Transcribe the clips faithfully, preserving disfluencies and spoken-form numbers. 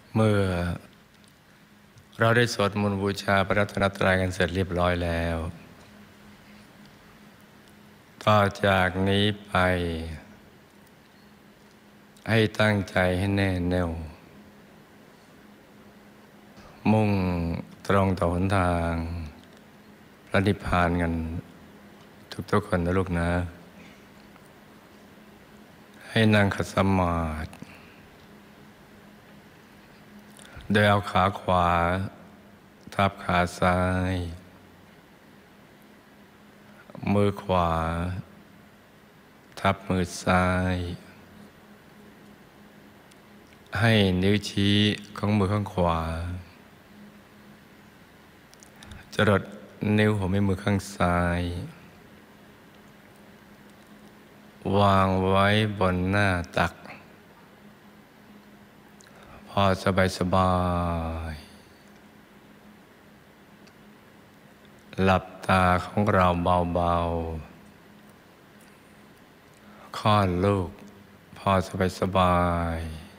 เมื่อเราได้สวดมนต์บูชาพระรัตนตรัยกันเสร็จเรียบร้อยแล้วต่อจากนี้ไปให้ตั้งใจให้แน่แน่วมุ่งตรงต่อหนทางพระนิพพานกันทุกๆคนนะลูกนะให้นั่งขัดสมาธิโดยเอาขาขวาทับขาซ้ายมือขวาทับมือซ้ายให้นิ้วชี้ของมือข้างขวาจรดนิ้วหัวแม่มือข้างซ้ายวางไว้บนหน้าตักพอสบายสบายหลับตาของเราเบาๆคลอดลูกพอสบายสบาย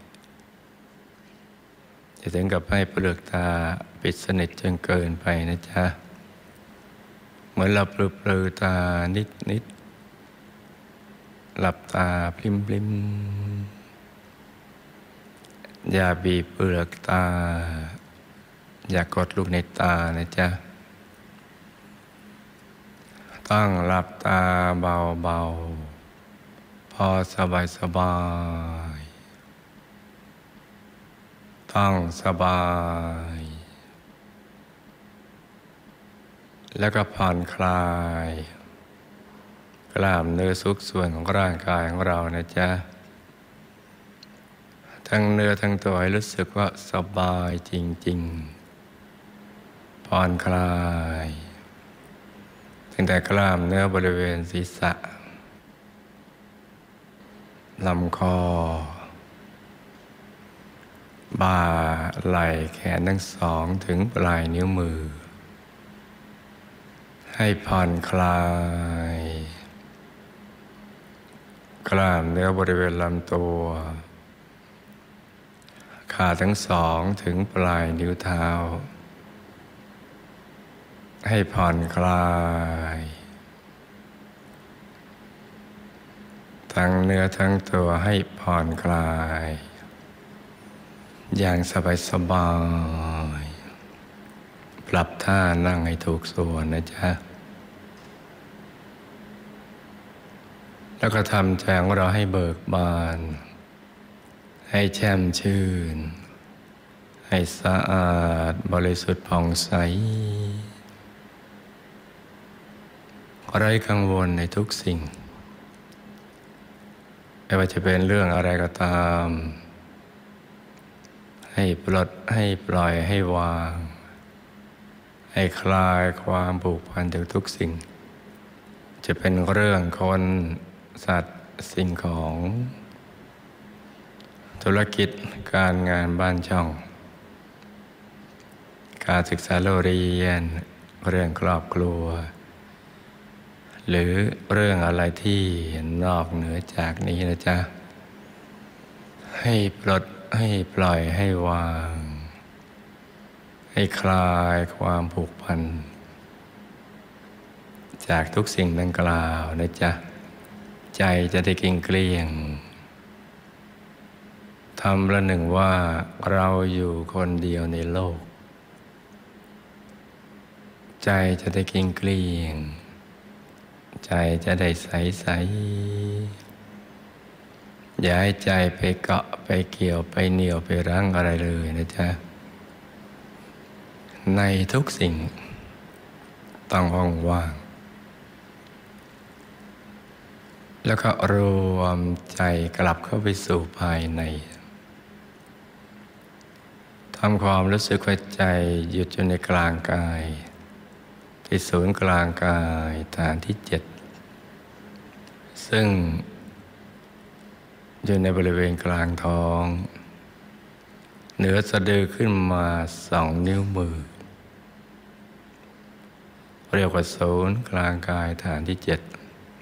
จะถึงกับให้เปลือกตาปิดสนิทจนเกินไปนะจ๊ะเหมือนเราปลือปลือตานิดนิดหลับตาพลิมพลิมอย่าบีบเปลือกตาอย่ากดลูกในตานะจ๊ะต้องหลับตาเบาๆพอสบายสบายต้องสบายแล้วก็ผ่อนคลายกล้ามเนื้อทุกส่วนของร่างกายของเรานะจ๊ะทั้งเนื้อทั้งตัวให้รู้สึกว่าสบายจริงๆผ่อนคลายตั้งแต่กล้ามเนื้อบริเวณศีรษะลำคอบ่าไหล่แขนทั้งสองถึงปลายนิ้วมือให้ผ่อนคลายกล้ามเนื้อบริเวณลำตัวขาทั้งสองถึงปลายนิ้วเท้าให้ผ่อนคลายทั้งเนื้อทั้งตัวให้ผ่อนคลายอย่างสบายสบายปรับท่านั่งให้ถูกส่วนนะจ๊ะแล้วก็ทำใจของเราให้เบิกบานให้แช่มชื่นให้สะอาดบริสุทธิ์ผ่องใสไร้กังวลในทุกสิ่งไม่ว่าจะเป็นเรื่องอะไรก็ตามให้ปลดให้ปล่อยให้วางให้คลายความผูกพันจากทุกสิ่งจะเป็นเรื่องคนสัตว์สิ่งของธุรกิจการงานบ้านช่องการศึกษาเรียนเรื่องครอบครัวหรือเรื่องอะไรที่นอกเหนือจากนี้นะจ๊ะให้ปลดให้ปล่อยให้วางให้คลายความผูกพันจากทุกสิ่งดังกล่าวนะจ๊ะใจจะได้เกลี้ยงเกลี้ยงทำประหนึ่งว่าเราอยู่คนเดียวในโลกใจจะได้เกลี้ยงเกลี้ยงใจจะได้ใสใสอย่าให้ใจไปเกาะไปเกี่ยวไปเหนี่ยวไปรั้งอะไรเลยนะจ๊ะในทุกสิ่งต้องว่างๆแล้วก็รวมใจกลับเข้าไปสู่ภายในทำความรู้สึกว่าใจหยุดอยู่ในกลางกายที่ศูนย์กลางกายฐานที่เจ็ดซึ่งอยู่ในบริเวณกลางท้องเหนือสะดือขึ้นมาสองนิ้วมือเรียกว่าศูนย์กลางกายฐานที่เจ็ด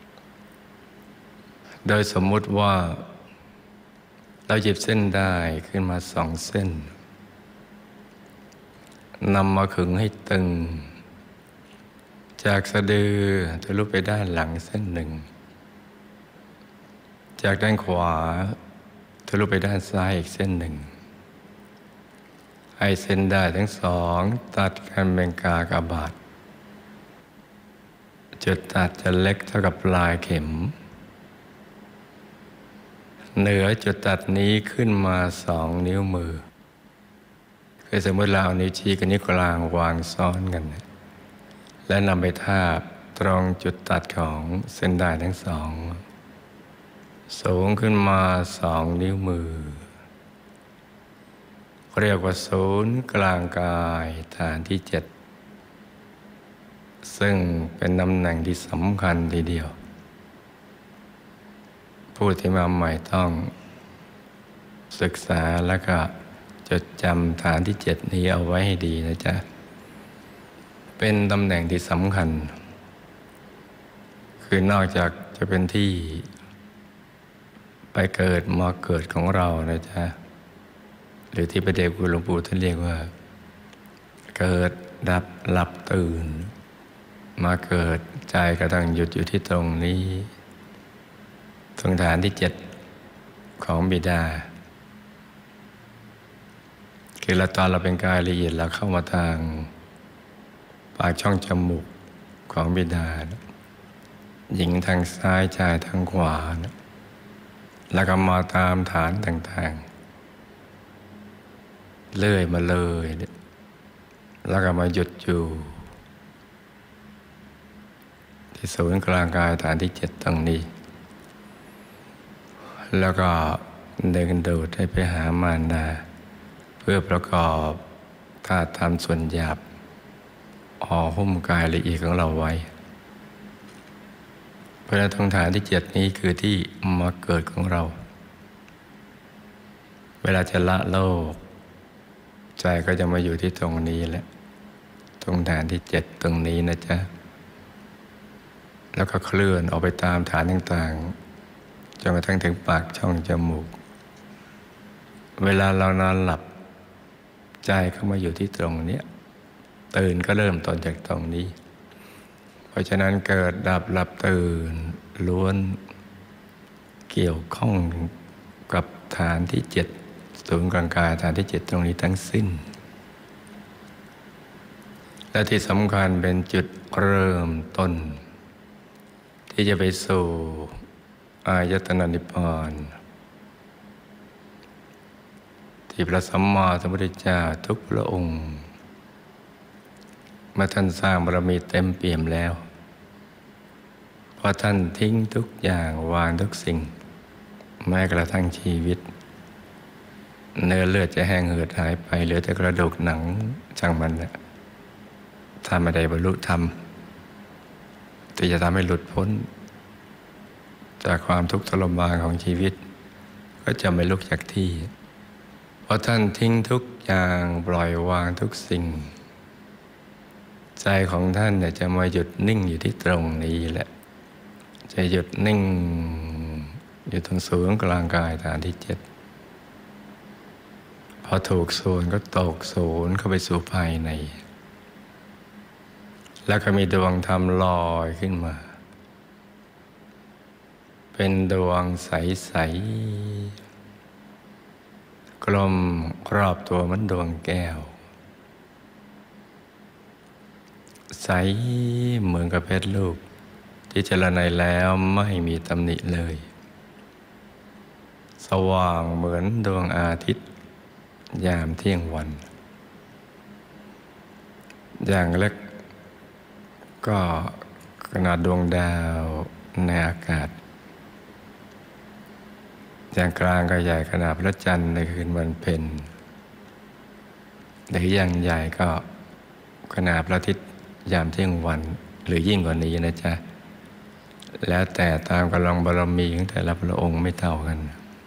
โดยสมมุติว่าเราหยิบเส้นได้ขึ้นมาสองเส้นนำมาขึงให้ตึงจากสะดือทะลุไปด้านหลังเส้นหนึ่งจากด้านขวาทะลุไปด้านซ้ายอีกเส้นหนึ่งให้เส้นได้ทั้งสองตัดกันเป็นกากบาทจุดตัดจะเล็กเท่ากับปลายเข็มเหนือจุดตัดนี้ขึ้นมาสองนิ้วมือคือสมมติเราเอานิ้วชี้กับนิ้วกลางวางซ้อนกันและนำไปทาบตรงจุดตัดของเส้นด้ายทั้งสองสูงขึ้นมาสองนิ้วมือเรียกว่าศูนย์กลางกายฐานที่เจ็ดซึ่งเป็นตำแหน่งที่สำคัญทีเดียวผู้ที่มาใหม่ต้องศึกษาแล้วก็จดจำฐานที่เจ็ดนี้เอาไว้ให้ดีนะจ๊ะเป็นตำแหน่งที่สำคัญคือนอกจากจะเป็นที่ไปเกิดมาเกิดของเรานะจ๊ะหรือที่พระเดชคุณหลวงปู่ท่านเรียกว่าเกิดดับหลับตื่นมาเกิดใจก็ต้องหยุดอยู่ที่ตรงนี้ตรงฐานที่เจ็ดของบิดาคือเราตอนเราเป็นกายละเอียดเราเข้ามาทางปากช่องจมูกของบิดาหญิงทางซ้ายชายทางขวาแล้วก็มาตามฐานต่างๆเลื่อยมาเลยแล้วก็มาหยุดอยู่ที่ศูนย์กลางกายฐานที่เจ็ดตรงนี้แล้วก็เดินโดดให้ไปหามารดาเพื่อประกอบธาตุธรรมส่วนหยาบห่อหุ้มกายละเอียดของเราไว้เพราะฉะนั้นตรงฐานที่เจ็ดนี้คือที่มาเกิดของเราเวลาจะละโลกใจก็จะมาอยู่ที่ตรงนี้แหละตรงฐานที่เจ็ดตรงนี้นะจ๊ะแล้วก็เคลื่อนออกไปตามฐานต่างๆจนกระทั่งถึงปากช่องจมูกเวลาเรานอนหลับใจเข้ามาอยู่ที่ตรงนี้ตื่นก็เริ่มต้นจากตรงนี้เพราะฉะนั้นเกิดดับหลับตื่นล้วนเกี่ยวข้องกับฐานที่เจ็ดศูนย์กลางกายฐานที่เจ็ดตรงนี้ทั้งสิ้นและที่สำคัญเป็นจุดเริ่มต้นที่จะไปสู่อายตนะนิพพานที่พระสัมมาสัมพุทธเจ้าทุกพระองค์เมื่อท่านสร้างบารมีเต็มเปี่ยมแล้วพอท่านทิ้งทุกอย่างวางทุกสิ่งแม้กระทั่งชีวิตเนื้อเลือดจะแห้งเหือดหายไปเหลือแต่กระดูกหนังช่างมันแหละถ้าไม่ได้บรรลุธรรมที่จะทำให้หลุดพ้นจากความทุกข์ทรมานของชีวิตก็จะไม่ลุกจากที่เพราะท่านทิ้งทุกอย่างปล่อยวางทุกสิ่งใจของท่านเนี่ยจะมาหยุดนิ่งอยู่ที่ตรงนี้แหละจะหยุดนิ่งอยู่ตรงศูนย์กลางกายฐานที่เจ็ดพอถูกศูนย์ก็ตกศูนย์เข้าไปสู่ภายในแล้วก็มีดวงธรรมลอยขึ้นมาเป็นดวงใสๆกลมรอบตัวเหมือนดวงแก้วใสเหมือนกับเพชรลูกที่เจริญในแล้วไม่มีตำหนิเลยสว่างเหมือนดวงอาทิตย์ยามเที่ยงวันอย่างเล็กก็ขนาดดวงดาวในอากาศอย่างกลางก็ใหญ่ขนาดพระจันทร์ในคืนวันเพ็ญหรืออย่างใหญ่ก็ขนาดพระอาทิตย์ยามเที่ยงวันหรือยิ่งกว่านี้นะจ๊ะแล้วแต่ตามกำลังบารมีของแต่ละพระองค์ไม่เท่ากัน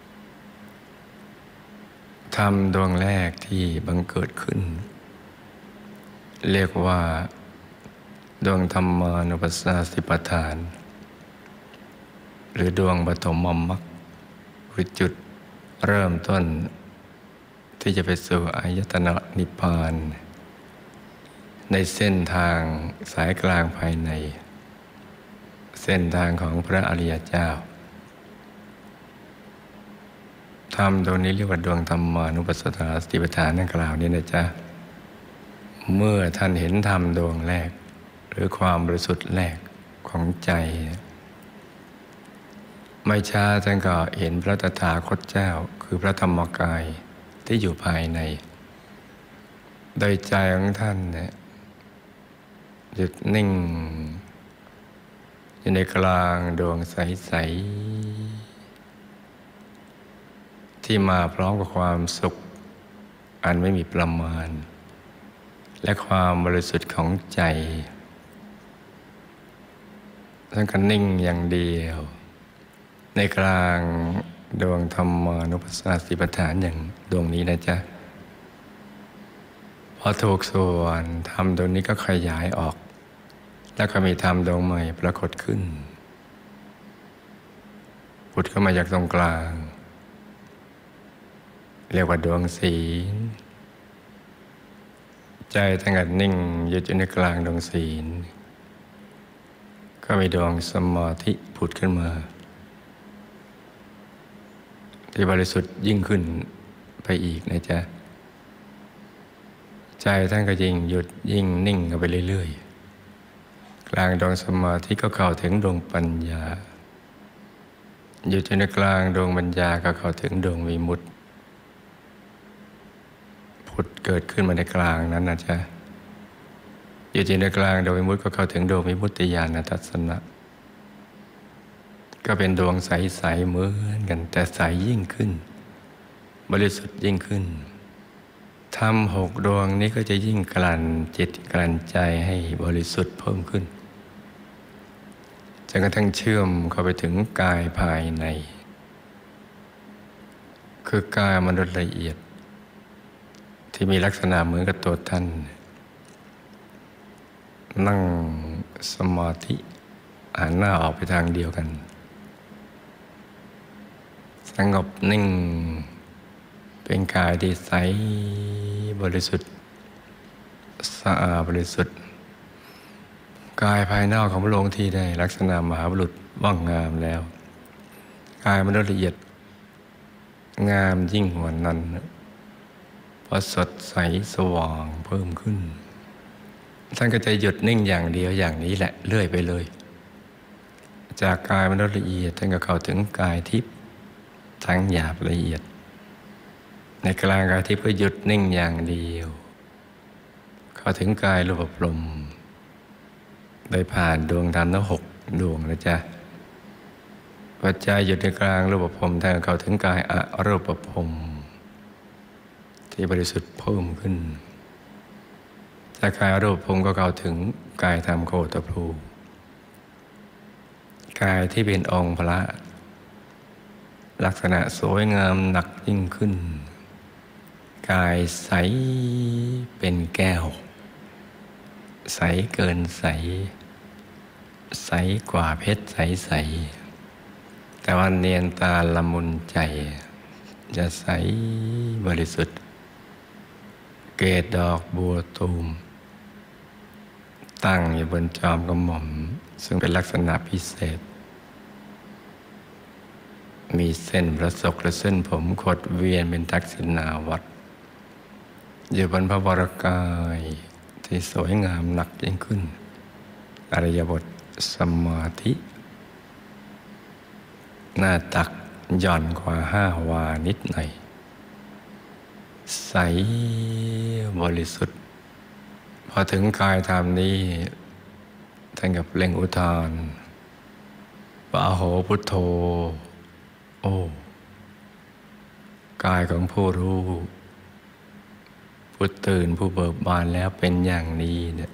ธรรมดวงแรกที่บังเกิดขึ้นเรียกว่าดวงธรรมานุปัสสนาสติปัฏฐานหรือดวงปฐมมรรคคือจุดเริ่มต้นที่จะไปสู่อายตนะนิพพานในเส้นทางสายกลางภายในเส้นทางของพระอริยเจ้าธรรมดวงนี้เรียกว่าดวงธรรมานุปัสสนาสติปัฏฐานนั่นกล่าวนี้นะจ๊ะเมื่อท่านเห็นธรรมดวงแรกหรือความบริสุทธิ์แรกของใจไม่ช้าท่านก็เห็นพระตถาคตเจ้าคือพระธรรมกายที่อยู่ภายในโดยใจของท่านเนี่ยหยุดนิ่งอยู่ในกลางดวงใสๆที่มาพร้อมกับความสุขอันไม่มีประมาณและความบริสุทธิ์ของใจท่านก็นิ่งอย่างเดียวในกลางดวงธรรมานุปัสสนาสติปัฏฐานอย่างดวงนี้นะจ๊ะพอถูกส่วนธรรมดวงนี้ก็ขยายออกแล้วก็มีธรรมดวงใหม่ปรากฏขึ้นผุดขึ้นมาจากตรงกลางเรียกว่าดวงศีลใจตั้งแต่นิ่งอยู่ในกลางดวงศีลก็มีดวงสมาธิผุดขึ้นมาที่บริสุทธิ์ยิ่งขึ้นไปอีกนะจ๊ะใจท่านก็ยิ่งหยุดยิ่งนิ่งกันไปเรื่อยๆกลางดวงสมาธิก็เข้าถึงดวงปัญญาอยู่ในกลางดวงปัญญาก็เข้าถึงดวงวิมุตติผุดเกิดขึ้นมาในกลางนั้นนะจ๊ะอยู่ในกลางดวงวิมุตติก็เข้าถึงดวงวิมุตติญาณทัศนะก็เป็นดวงใสๆเหมือนกันแต่ใสยิ่งขึ้นบริสุทธิ์ยิ่งขึ้นธรรมหกดวงนี้ก็จะยิ่งกลั่นจิตกลั่นใจให้บริสุทธิ์เพิ่มขึ้นจนกระทั่งเชื่อมเข้าไปถึงกายภายในคือกายมนุษย์ละเอียดที่มีลักษณะเหมือนกับตัวท่านนั่งสมาธิหันหน้าออกไปทางเดียวกันสงบนิ่งเป็นกายที่ใสบริสุทธิ์สะอาดบริสุทธิ์กายภายนอกของพระองค์ที่ได้ลักษณะมหาบุรุษว่างงามแล้วกายมนุษย์ละเอียดงามยิ่งกว่านั้นเพราะสดใสสว่างเพิ่มขึ้นท่านก็จะหยุดนิ่งอย่างเดียวอย่างนี้แหละเรื่อยไปเลยจากกายมนุษย์ละเอียดท่านก็เข้าถึงกายทิพย์ทั้งหยาบละเอียดในกลางกายทิพย์ก็หยุดนิ่งอย่างเดียวเข้าถึงกายรูปพรหมโดยผ่านดวงธรรมทั้งหกดวงนะจ๊ะปัจจัยหยุดในกลางรูปพรหมท่านเข้าถึงกายอรูปพรหมที่บริสุทธิ์เพิ่มขึ้นจากกายอรูปพรหมก็เข้าถึงกายธรรมโคตภูกายที่เป็นองค์พระลักษณะสวยงามหนักยิ่งขึ้นกายใสเป็นแก้วใสเกินใสใสกว่าเพชรใสๆแต่ว่าเนียนตาละมุนใจจะใสบริสุทธิ์เกศดอกบัวตูมตั้งอยู่บนจอมกระหม่อมซึ่งเป็นลักษณะพิเศษมีเส้นประศกและเส้นผมขดเวียนเป็นทักษิณาวัตรอยู่บนพระวรกายที่สวยงามหนักยิ่งขึ้นอริยบทสมาธิหน้าตักหย่อนกว่าห้าวานิดหน่อยใสบริสุทธิ์พอถึงกายธรรมนี้ท่านกับเปล่งอุทานว่าอโหพุทโธโอ้กายของผู้รู้ผู้ตื่นผู้เบิกบานแล้วเป็นอย่างนี้เนี่ย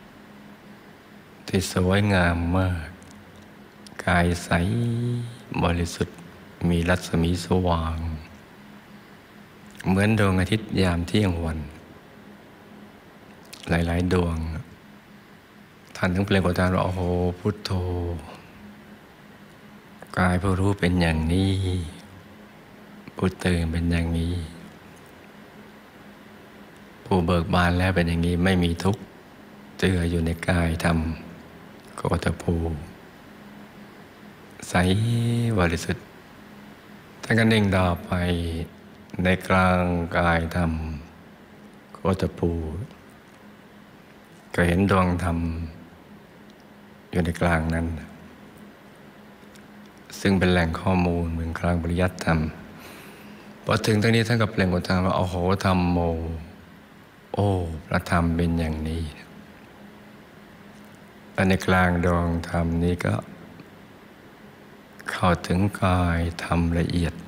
ที่สวยงามมากกายใสบริสุทธิ์มีรัศมีสว่างเหมือนดวงอาทิตย์ยามเที่ยงวันหลายๆดวงท่านถึงเปล่งอุทานว่าโอ้โหพุทโธกายผู้รู้เป็นอย่างนี้ผู้ตื่นเป็นอย่างนี้ผู้เบิกบานแล้วเป็นอย่างนี้ไม่มีทุกข์เจืออยู่ในกายธรรมโคตภูใสบริสุทธิ์ท่านก็นิ่งต่อไปในกลางกายธรรมโคตภูก็เห็นดวงธรรมอยู่ในกลางนั้นซึ่งเป็นแหล่งข้อมูลเหมือนกลางปริยัติธรรมพอถึงตรงนี้ท่านก็เปล่งอุทานว่าโอ้โหธรรมโมโอ้พระธรรมเป็นอย่างนี้และในกลางดวงธรรมนี้ก็เข้าถึงกายธรรมละเอียด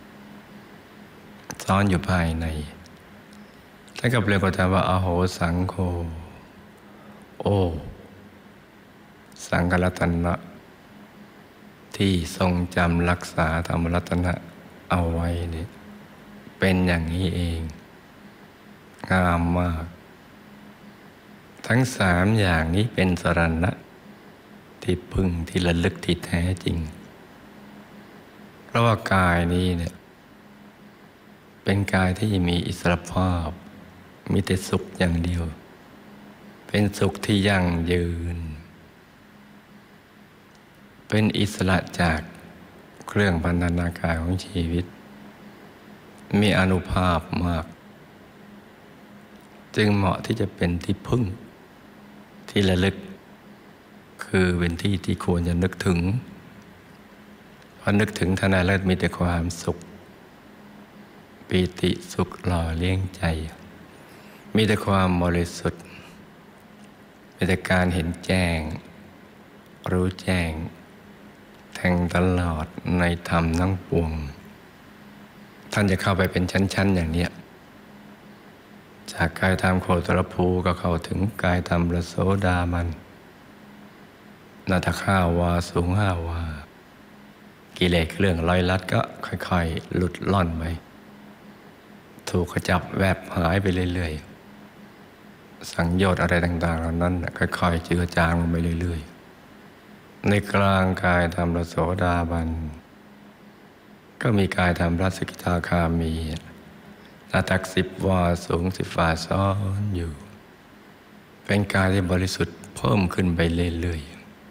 ซ่อนอยู่ภายในท่านก็เปล่งอุทานว่าอโหสังโฆโอ้สังฆรัตนะที่ทรงจำรักษาธรรมรัตนะเอาไว้นี่เป็นอย่างนี้เองงามมากทั้งสามอย่างนี้เป็นสรณะที่พึ่งที่ระลึกที่แท้จริงเพราะว่ากายนี้เนี่ยเป็นกายที่มีอิสรภาพมีแต่สุขอย่างเดียวเป็นสุขที่ยั่งยืนเป็นอิสระจากเครื่องพันธนาการของชีวิตมีอานุภาพมากจึงเหมาะที่จะเป็นที่พึ่งที่ระลึกคือเป็นที่ที่ควรจะนึกถึงพอนึกถึงท่านแล้วมีแต่ความสุขปีติสุขหล่อเลี้ยงใจมีแต่ความบริสุทธิ์มีแต่การเห็นแจ้งรู้แจ้งแทงตลอดในธรรมทั้งปวงท่านจะเข้าไปเป็นชั้นๆอย่างนี้จากกายธรรมโคตรภูก็เข้าถึงกายธรรมพระโสดาบันนาทข้าวาสูงห้าวากิเลสเครื่องร้อยลัดก็ค่อยๆหลุดล่อนไปถูกขจับแวบหายไปเรื่อยๆสังโยชน์อะไรต่างๆเหล่านั้นค่อยๆเจือจางลงไปเรื่อยๆในกลางกายธรรมพระโสดาบันก็มีกายธรรมพระสกิทาคามีหน้าตักสิบวาสูงสิบวาซ้อนอยู่เป็นกายที่บริสุทธิ์เพิ่มขึ้นไปเรื่อย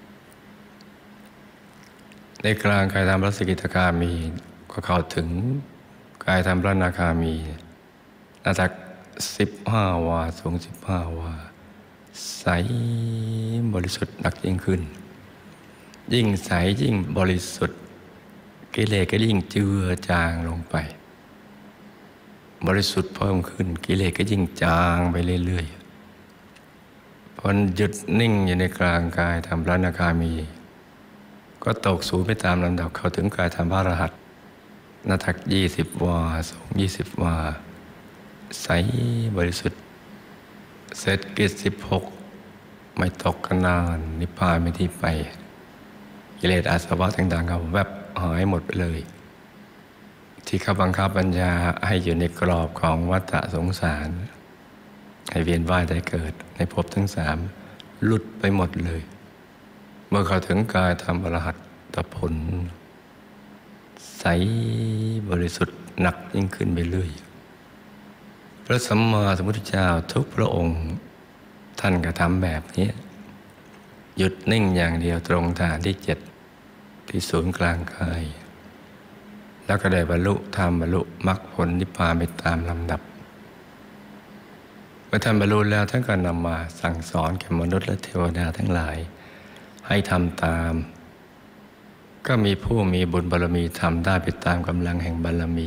ๆในกลางกายธรรมพระสกิทาคามีก็เข้าถึงกายธรรมพระนาคามีหน้าตักสิบห้าวาสูงสิบห้าวาใสบริสุทธิ์หนักยิ่งขึ้นยิ่งใสยิ่งบริสุทธิ์กิเลสก็ยิ่งเจือจางลงไปบริสุทธิ์เพิ่มขึ้นกิเลสก็ยิ่งจางไปเรื่อยๆพอหยุดนิ่งอยู่ในกลางกายธรรมพระอนาคามีก็ตกสูงไปตามลำดับเข้าถึงกายธรรมพระอรหันต์หน้าตักยี่สิบวาสูงยี่สิบวาใสบริสุทธิ์เศษกิจสิบหกไม่ตกกันนานนิพพานไม่ที่ไปกิเลสอาสวะต่างๆเขาแวบหายหมดไปเลยที่เขาบังคับบัญชาให้อยู่ในกรอบของวัฏสงสารให้เวียนว่ายตายเกิดในภพทั้งสามหลุดไปหมดเลยเมื่อเขาถึงกายธรรมอรหัตตผลใสบริสุทธิ์หนักยิ่งขึ้นไปเรื่อยพระสัมมาสัมพุทธเจ้าทุกพระองค์ท่านก็ทำแบบนี้หยุดนิ่งอย่างเดียวตรงฐานที่เจ็ดที่ศูนย์กลางกายแล้วก็ได้บรรลุธรรมบรรลุมรรคผลนิพพานไปตามลำดับเมื่อท่านบรรลุแล้วท่านก็นำมาสั่งสอนแก่มนุษย์และเทวดาทั้งหลายให้ทำตามก็มีผู้มีบุญบารมีทำได้ไปตามกำลังแห่งบารมี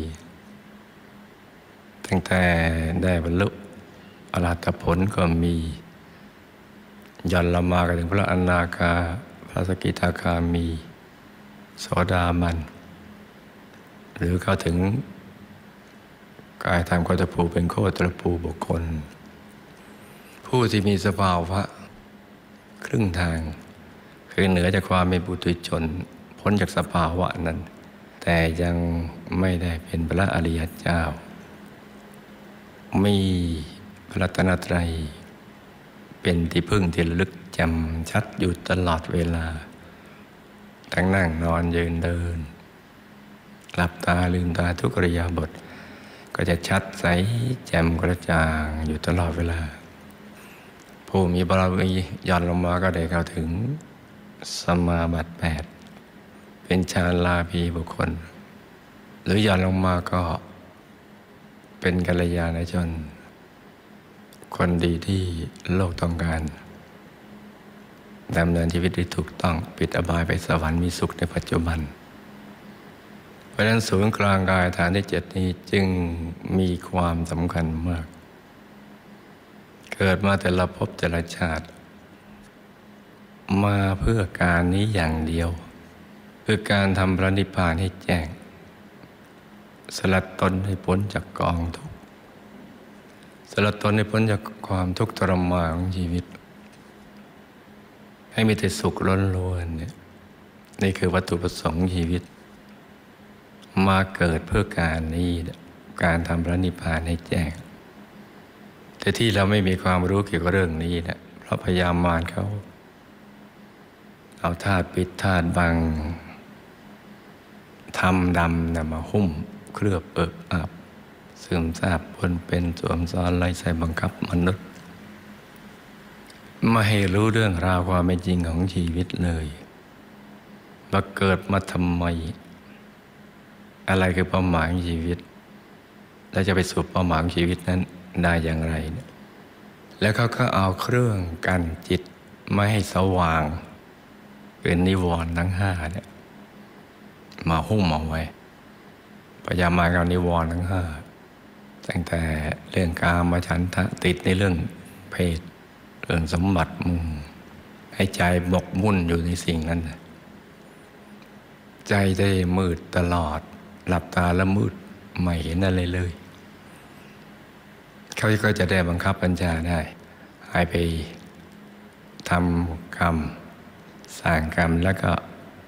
ตั้งแต่ได้บรรลุอรหัตผลก็มีย่อนลงมาถึงพระอนาคาพระสกิทาคามีโสดาบันหรือเข้าถึงกายธรรมโคตรภูเป็นโคตรภูบุคคลผู้ที่มีสภาวะครึ่งทางคือเหนือจากความเป็นปุถุชนพ้นจากสภาวะนั้นแต่ยังไม่ได้เป็นพระอริยเจ้ามีพระรัตนตรัยเป็นที่พึ่งที่ระลึกจำชัดอยู่ตลอดเวลาทั้งนั่งนอนยืนเดินหลับตาลืมตาทุกอิริยาบถก็จะชัดใสแจ่มกระจ่างอยู่ตลอดเวลาผู้มีบารมีหย่อนลงมาก็ได้เข้าถึงสมาบัติแปดเป็นฌานลาภีบุคคลหรือหย่อนลงมาก็เป็นกัลยาณชนคนดีที่โลกต้องการดำเนินชีวิตที่ถูกต้องปิดอบายไปสวรรค์มีสุขในปัจจุบันเพราะฉะนั้นศูนย์กลางกายฐานที่เจ็ดนี้จึงมีความสำคัญมากเกิดมาแต่ละภพแต่ละชาติมาเพื่อการนี้อย่างเดียวคือการทำพระนิพพานให้แจ้งสลัดตนให้พ้นจากกองทุกข์สลัดตนให้พ้นจากความทุกข์ทรมานของชีวิตให้มีแต่สุขล้วนๆเนี่ยนี่คือวัตถุประสงค์ชีวิตมาเกิดเพื่อการนี้การทำพระนิพพานให้แจ้งแต่ที่เราไม่มีความรู้เกี่ยวกับเรื่องนี้เนี่ยเพราะพยายามมารเขาเอาธาตุปิดธาตุบังทำดำนำมาหุ้มเคลือบเอิบอับซึมซาบปนเป็นสวมซ้อนไล่ใส่บังคับมนุษย์ไม่ให้รู้เรื่องราวความเป็นจริงของชีวิตเลยว่าเกิดมาทำไมอะไรคือเป้าหมายของชีวิตและจะไปสู่เป้าหมายของชีวิตนั้นได้อย่างไรเนี่ยแล้วเขาก็เอาเครื่องกั้นจิตไม่ให้สว่างเป็นนิวรณ์ทั้งห้าเนี่ยมาหุ้มเอาไว้พยายามมาเอานิวรณ์ทั้งห้าตั้งแต่เรื่องกามฉันทะติดในเรื่องเพศเรื่องสมบัติมุ่งให้ใจหมกมุ่นอยู่ในสิ่งนั้นใจได้มืดตลอดหลับตาแล้วมืดไม่เห็นอะไรเลยเขาก็จะได้บังคับปัญญาได้ให้ไปทำกรรมสร้างกรรมแล้วก็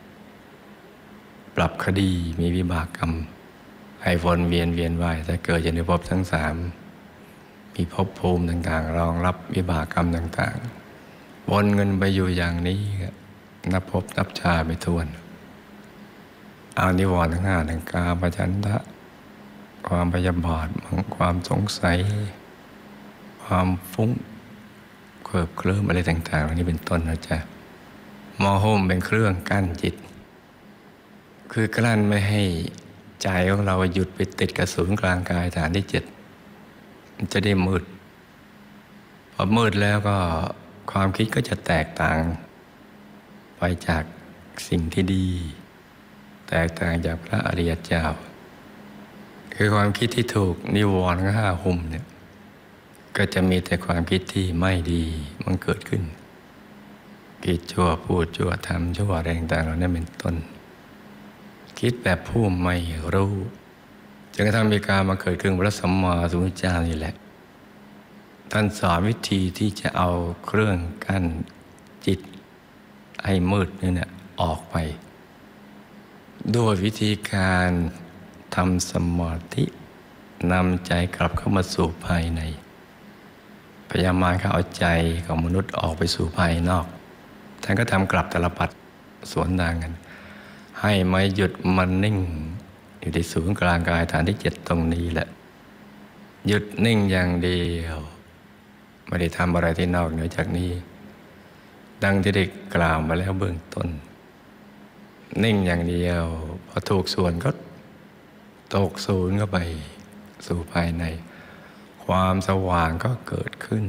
ปรับคดีมีวิบากกรรมให้วนเวียนเวียนว่ายถ้าเกิดอยู่ในภพทั้งสามมีภพภูมิต่างๆรองรับวิบากกรรมต่างๆวนเงินไปอยู่อย่างนี้นับภพนับชาติไม่ถ้วนเอานิวรณ์ทั้งห้าทั้งกามฉันทะความพยาบาทความสงสัยความฟุ้งเคลิบเคลิ้มอะไรต่างๆเหล่านี้เป็นต้นนะจ๊ะมอห่มเป็นเครื่องกั้นจิตคือกลั้นไม่ให้ใจของเราหยุดไปติดกับศูนย์กลางกายฐานที่เจ็ดมันจะได้มืดพอมืดแล้วก็ความคิดก็จะแตกต่างไปจากสิ่งที่ดีแตกต่างจากพระอริยเจ้าคือความคิดที่ถูกนิวรณ์ห้าหุ้มเนี่ยก็จะมีแต่ความคิดที่ไม่ดีมันเกิดขึ้นคิดชั่วพูดชั่วทำชั่วอะไรต่างๆเหล่านั้นเป็นต้นคิดแบบผู้ไม่รู้จนกระทั่งมีการมาเกิดขึ้นพระสัมมาสัมพุทธเจ้านี่แหละท่านสอนวิธีที่จะเอาเครื่องกั้นจิตให้มืดนี่เนี่ยออกไปด้วยวิธีการทำสมาธินำใจกลับเข้ามาสู่ภายในพยายามมาเขาเอาใจของมนุษย์ออกไปสู่ภายนอกท่านก็ทำกลับตลปัดสวนทางกันให้มาหยุดมันนิ่งอยู่ที่ศูนย์กลางกายฐานที่เจ็ดตรงนี้แหละหยุดนิ่งอย่างเดียวไม่ได้ทำอะไรที่นอกเหนือจากนี้ดังที่ได้กล่าวมาแล้วเบื้องต้นนิ่งอย่างเดียวพอถูกส่วนก็ตกศูนย์เข้าไปสู่ภายในความสว่างก็เกิดขึ้น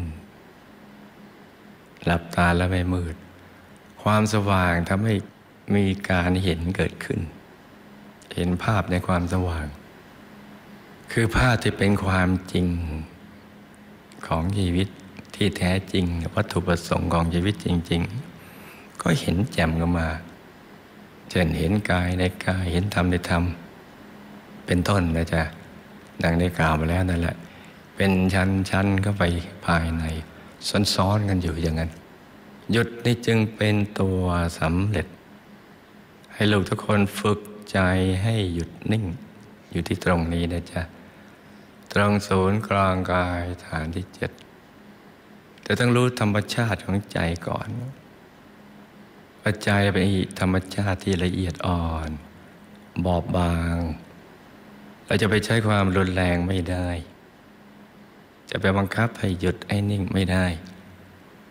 หลับตาแล้วไม่มืดความสว่างทำให้มีการเห็นเกิดขึ้นเห็นภาพในความสว่างคือภาพที่เป็นความจริงของชีวิตที่แท้จริงวัตถุประสงค์ของชีวิตจริงๆก็เห็นแจ่มกันมาเช่นเห็นกายในกายเห็นธรรมในธรรมเป็นต้นนะจ๊ะดังได้กล่าวมาแล้วนั่นแหละเป็นชั้นๆเข้าไปภายในซ้อนๆกันอยู่อย่างนั้นหยุดนี่จึงเป็นตัวสำเร็จให้ลูกทุกคนฝึกใจให้หยุดนิ่งอยู่ที่ตรงนี้นะจ๊ะตรงศูนย์กลางกายฐานที่เจ็ดแต่ต้องรู้ธรรมชาติของใจก่อนว่าใจเป็นธรรมชาติที่ละเอียดอ่อนบอบบางเราจะไปใช้ความรุนแรงไม่ได้จะไปบังคับให้หยุดให้นิ่งไม่ได้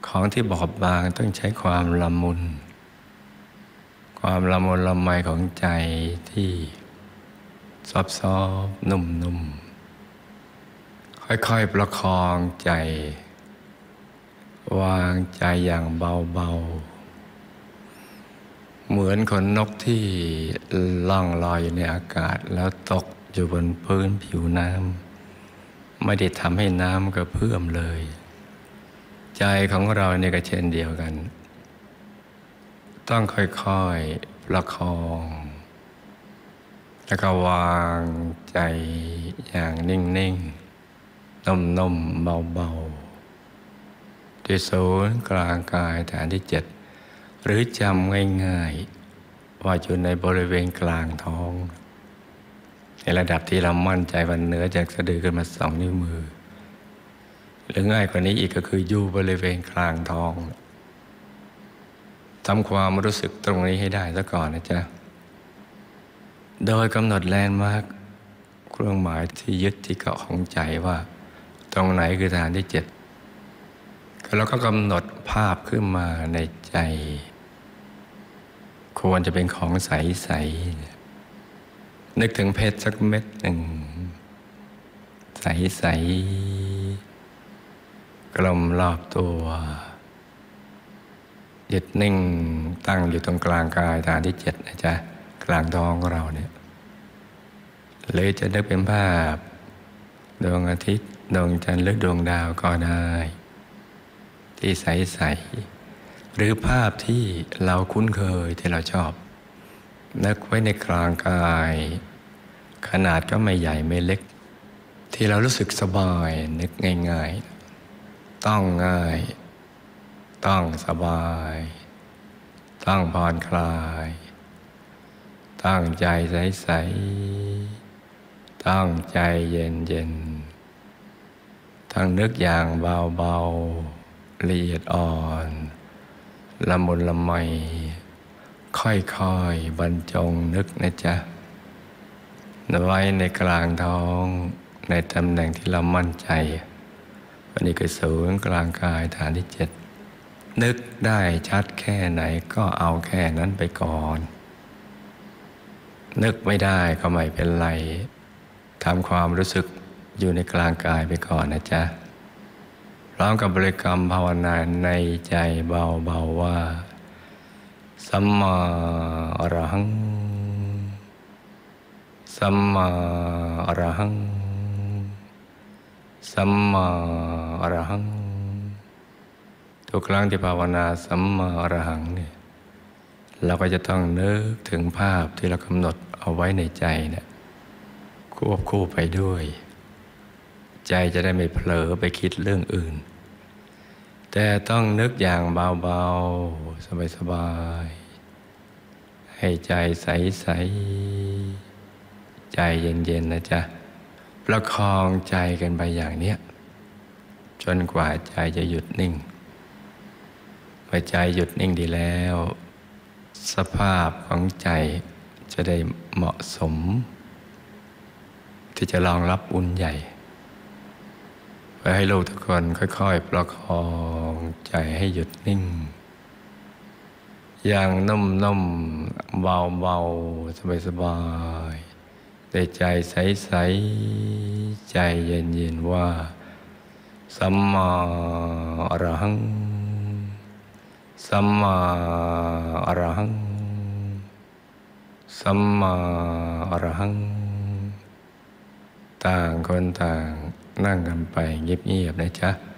ของที่บอบบางต้องใช้ความละมุนความละมุนละไมของใจที่ซอบซอบนุ่มนุ่มค่อยๆประคองใจวางใจอย่างเบาๆเหมือนขนนกที่ล่องลอยอยู่ในอากาศแล้วตกอยู่บนพื้นผิวน้ำไม่ได้ทำให้น้ำกระเพื่อมเลยใจของเราเนี่ยก็เช่นเดียวกันต้องค่อยๆประคองแล้วก็วางใจอย่างนิ่งๆนุ่มๆเบาๆที่ศูนย์กลางกายฐานที่เจ็ดหรือจำง่ายๆว่าอยู่ในบริเวณกลางท้องในระดับที่เรามั่นใจว่าเหนือจากสะดือขึ้นมาสองนิ้วมือหรือง่ายกว่านี้อีกก็คืออยู่บริเวณกลางท้องทำความรู้สึกตรงนี้ให้ได้ซะก่อนนะจ๊ะโดยกำหนดแลนด์มาร์คเครื่องหมายที่ยึดที่เกาะของใจว่าตรงไหนคือฐานที่เจ็ดแล้วก็กำหนดภาพขึ้นมาในใจควรจะเป็นของใสๆนึกถึงเพชรสักเม็ดหนึ่งใสๆกลมรอบตัวหยุดนิ่งตั้งอยู่ตรงกลางกายฐานที่เจ็ดนะจ๊ะกลางท้องของเราเนี่ยเลยจะนึกเป็นภาพดวงอาทิตย์ดวงจันทร์หรือดวงดาวก็ได้ที่ใสๆหรือภาพที่เราคุ้นเคยที่เราชอบนึกไว้ในกลางกายขนาดก็ไม่ใหญ่ไม่เล็กที่เรารู้สึกสบายนึกง่ายๆต้องง่ายต้องสบายต้องผ่อนคลายตั้งใจใสๆตั้งใจเย็นๆทั้งนึกอย่างเบาๆละเอียดอ่อนละมุนละไมค่อยๆบรรจงนึกนะจ๊ะไว้ในกลางท้องในตำแหน่งที่เรามั่นใจวันนี้คือศูนย์กลางกายฐานที่เจ็ดนึกได้ชัดแค่ไหนก็เอาแค่นั้นไปก่อนนึกไม่ได้ก็ไม่เป็นไรทำความรู้สึกอยู่ในกลางกายไปก่อนนะจ๊ะพร้อมกับบริกรรมภาวนาในใจเบาๆว่าสัมมาอรหังสัมมาอรหังสัมมาอรหังทุกครั้งที่ภาวนาสัมมาอรหังเนี่ยเราก็จะต้องนึกถึงภาพที่เรากำหนดเอาไว้ในใจเนี่ยควบคู่ไปด้วยใจจะได้ไม่เผลอไปคิดเรื่องอื่นแต่ต้องนึกอย่างเบาๆสบายๆให้ใจใสๆใจเย็นๆนะจ๊ะประคองใจกันไปอย่างเนี้ยจนกว่าใจจะหยุดนิ่งพอใจหยุดนิ่งดีแล้วสภาพของใจจะได้เหมาะสมที่จะรองรับบุญใหญ่เพื่อให้ลูกทุกคนค่อยๆประคองใจให้หยุดนิ่งอย่างนุ่มๆเบาๆสบายๆแต่ใจใสๆใจเย็นๆว่าสัมมาอรหังสัมมาอรหังสัมมาอรหังต่างคนต่างนั่งกันไปเงียบๆนะจ๊ะ